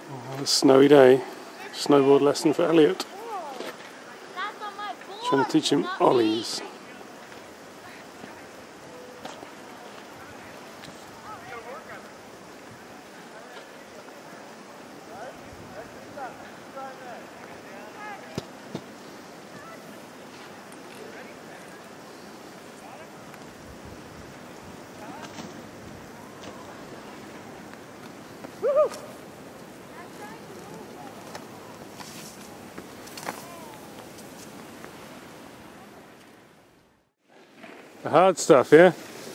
A snowy day, snowboard lesson for Elliot. Trying to teach him ollies. The hard stuff, yeah?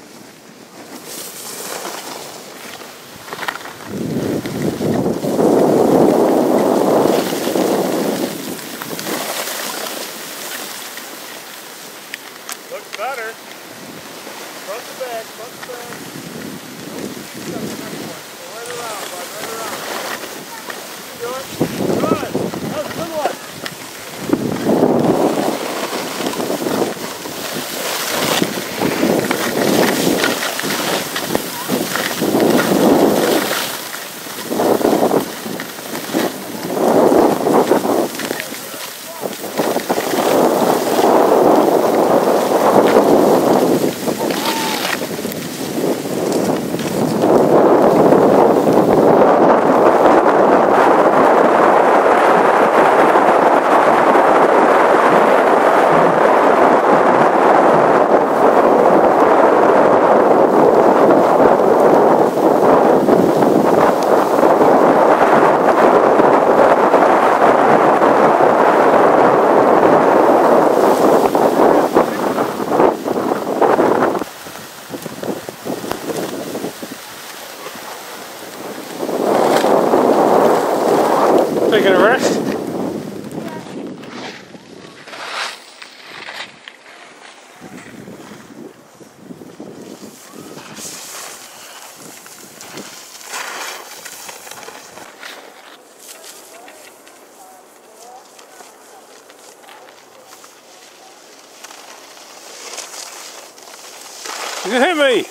Looks better. Front to back, front to back. Go right around, bud, right around. Keep doing. Good. That was a good one. Taking a rest? You hit me!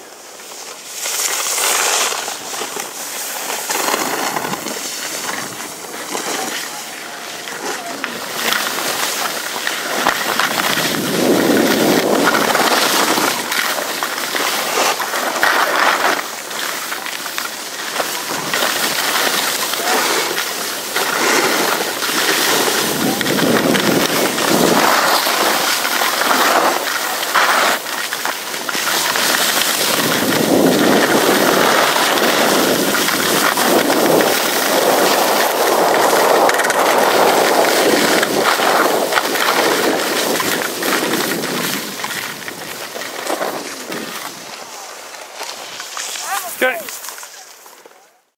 Okay.